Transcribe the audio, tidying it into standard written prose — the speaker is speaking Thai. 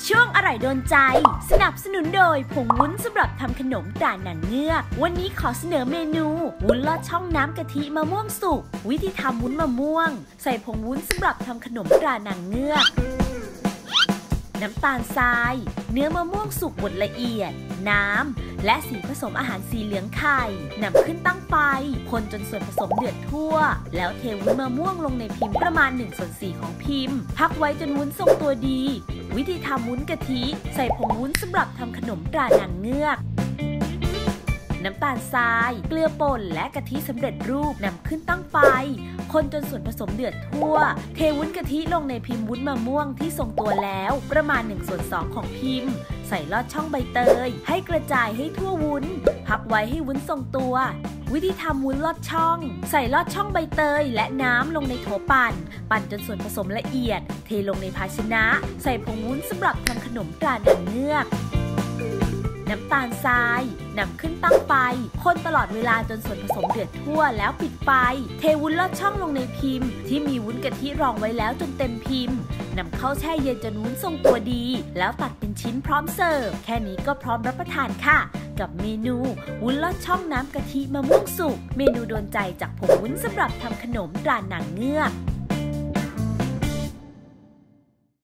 ช่วงอร่อยโดนใจสนับสนุนโดยผงวุ้นสำหรับทำขนมตราหนังเงือกวันนี้ขอเสนอเมนูวุ้นลอดช่องน้ำกะทิมะม่วงสุกวิธีทำวุ้นมะม่วงใส่ผงวุ้นสำหรับทำขนมตราหนังเงือกน้ำตาลทรายเนื้อมะม่วงสุกบดละเอียดน้ำและสีผสมอาหารสีเหลืองไข่นำขึ้นตั้งไฟคนจนส่วนผสมเดือดทั่วแล้วเทวุ้นมะม่วงลงในพิมพ์ประมาณ1/4ของพิมพ์พักไว้จนวุ้นทรงตัวดีวิธีทำวุ้นกะทิใส่ผงวุ้นสำหรับทำขนมตราหนังเงือกน้ำตาลทรายเกลือป่นและกะทิสำเร็จรูปนำขึ้นตั้งไฟคนจนส่วนผสมเดือดทั่วเทวุ้นกะทิลงในพิมพ์วุ้นมะม่วงที่ทรงตัวแล้วประมาณ1/2ของพิมพ์ใส่ลอดช่องใบเตยให้กระจายให้ทั่ววุ้นพักไว้ให้วุ้นทรงตัววิธีทำวุ้นลอดช่องใส่ลอดช่องใบเตยและน้ำลงในโถปั่นจนส่วนผสมละเอียดเทลงในภาชนะใส่ผงวุ้นสำหรับทำขนมตราหนังเงือกน้ำตาลทรายนำขึ้นตั้งไฟคนตลอดเวลาจนส่วนผสมเดือดทั่วแล้วปิดไฟเทวุ้นลอดช่องลงในพิมพ์ที่มีวุ้นกะทิรองไว้แล้วจนเต็มพิมพ์นำเข้าแช่เย็นจนวุ้นทรงตัวดีแล้วตัดเป็นชิ้นพร้อมเสิร์ฟแค่นี้ก็พร้อมรับประทานค่ะกับเมนูวุ้นลอดช่องน้ำกะทิมะม่วงสุกเมนูโดนใจจากผงวุ้นสำหรับทำขนมตราหนังเงือก